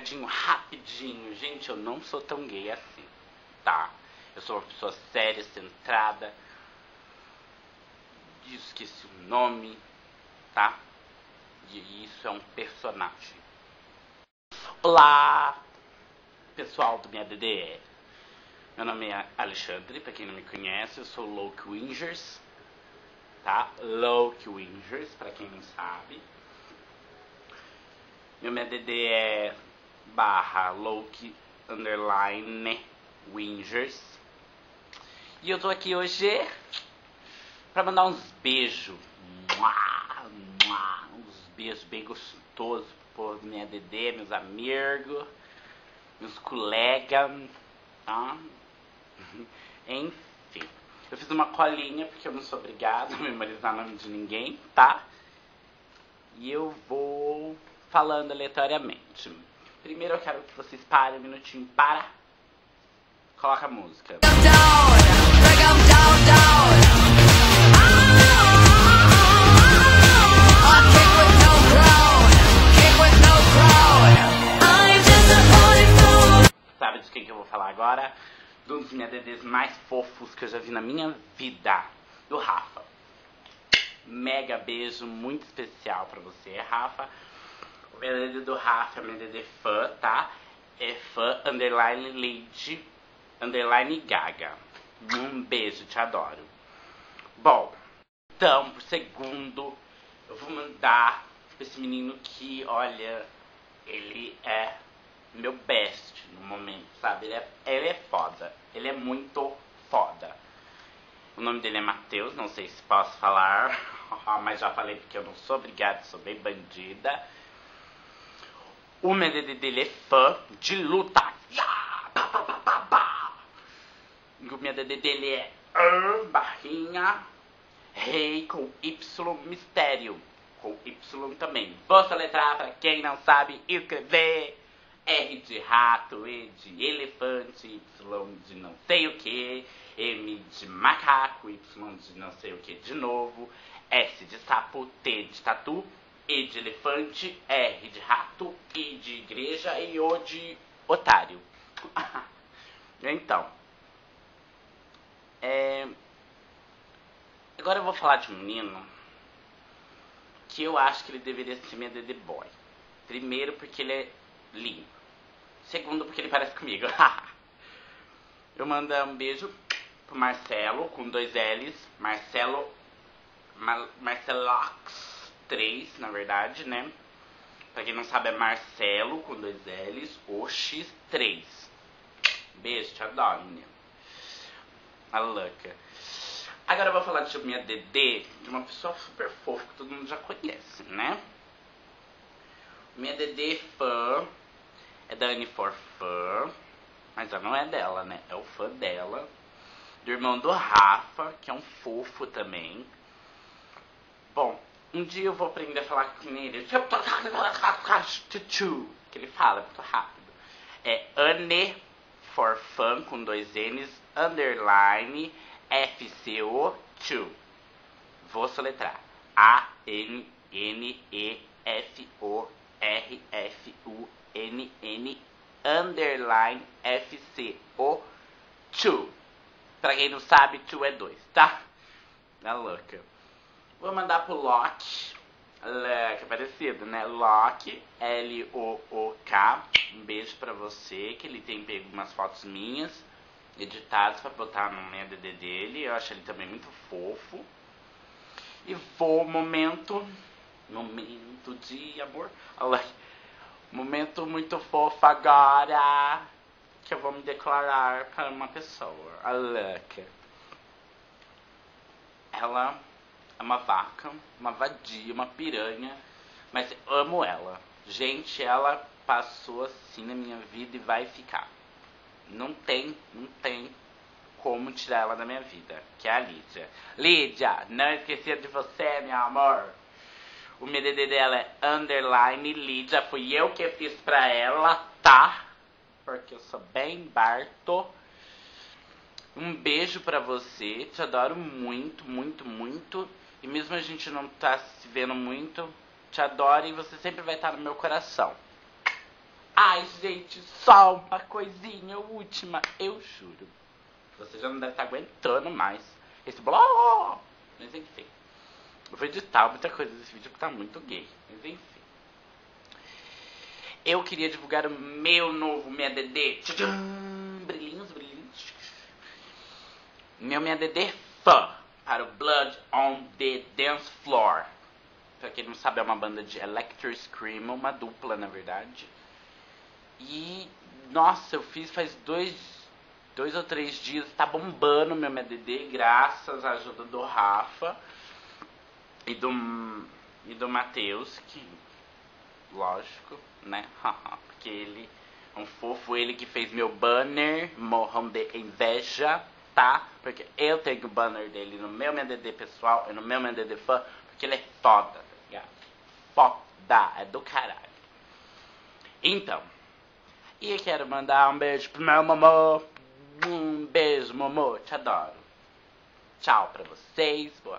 recadinho rapidinho. Gente, eu não sou tão gay assim, tá? Eu sou uma pessoa séria, centrada. Esqueci o nome, tá? E isso é um personagem. Olá, pessoal do minha DDE. Meu nome é Alexandre, pra quem não me conhece, eu sou Loki Wingers, tá? Loki Wingers, pra quem não sabe. Meu DDE é /Loki _Wingers. E eu tô aqui hoje pra mandar uns beijos. Uns beijos bem gostosos pro povo do minha DDE, meus amigos, meus colegas, tá? Enfim, eu fiz uma colinha porque eu não sou obrigada a memorizar o nome de ninguém, tá? E eu vou falando aleatoriamente. Primeiro eu quero que vocês parem um minutinho para. Coloca a música. Sabe de quem que eu vou falar agora? De um dos meus DDs mais fofos que eu já vi na minha vida, do Rafa. Mega beijo muito especial pra você, Rafa. O meu DD do Rafa é meu DD fã, tá? É fã _Lady _Gaga. Um beijo, te adoro. Bom, então, por segundo, eu vou mandar pra esse menino que, olha, ele é meu best no momento, sabe? Ele é foda. Ele é muito foda. O nome dele é Matheus, não sei se posso falar, mas já falei porque eu não sou obrigada, sou bem bandida. O meu DD dele é fã de luta. E o meu DD dele é _rei com Y mistério. Com Y também. Vou soletrar pra quem não sabe escrever. R de rato, E de elefante, Y de não sei o que, M de macaco, Y de não sei o que de novo, S de sapo, T de tatu, E de elefante, R de rato, I de igreja e O de otário. Então, agora eu vou falar de um menino que eu acho que ele deveria ser meu DD boy. Primeiro porque ele é lindo. Segundo porque ele parece comigo. Eu mando um beijo pro Marcelo, com 2 L's. Marcelox 3, na verdade, né? Pra quem não sabe, é Marcelo, com 2 L's, o X3. Beijo, te adoro, menino. A louca. Agora eu vou falar de minha DD, de uma pessoa super fofa, que todo mundo já conhece, né? Minha DD fã é da Annie for Fun, mas ela não é dela, né? É o fã dela. Do irmão do Rafa, que é um fofo também. Bom, um dia eu vou aprender a falar com ele. Que ele fala muito rápido. É Annie for Fun, com 2 N's, _FCO2. Vou soletrar. ANNEFORFUNN _FCO2. Pra quem não sabe, 2 é 2, tá? É louca. Vou mandar pro Loki. Que é parecido, né? Loki, LOOK. Um beijo pra você, que ele tem pego umas fotos minhas, editadas pra botar no meu DD dele. Eu acho ele também muito fofo. E vou, momento de amor. Momento muito fofo agora, que eu vou me declarar para uma pessoa. A louca. Ela é uma vaca, uma vadia, uma piranha, mas eu amo ela. Gente, ela passou assim na minha vida e vai ficar. Não tem como tirar ela da minha vida, que é a Lídia. Lídia, não esqueci de você, meu amor. O meu DD dela é _Lídia, fui eu que fiz pra ela, tá? Porque eu sou bem Barto. Um beijo pra você, te adoro muito, muito, muito. E mesmo a gente não tá se vendo muito, te adoro e você sempre vai estar no meu coração. Ai, gente, só uma coisinha última, eu juro. Você já não deve estar aguentando mais esse blá. Mas enfim. Eu vou editar muita coisa desse vídeo porque tá muito gay. Mas enfim. Eu queria divulgar o meu novo MeaDD. Brilhinhos, brilhinhos. Meu MeaDD fã para o Blood on the Dance Floor. Pra quem não sabe, é uma banda de Electro Scream, uma dupla na verdade. E nossa, eu fiz faz dois ou três dias, tá bombando meu MeaDD, graças à ajuda do Rafa e do Matheus, que lógico, né? Porque ele é um fofo, ele que fez meu banner, morram de inveja, tá? Porque eu tenho o banner dele no meu MeaDD pessoal e no meu MeaDD fã, porque ele é foda, tá ligado? Foda, é do caralho. Então, e eu quero mandar um beijo pro meu mamô. Um beijo, mamô, te adoro. Tchau pra vocês, boa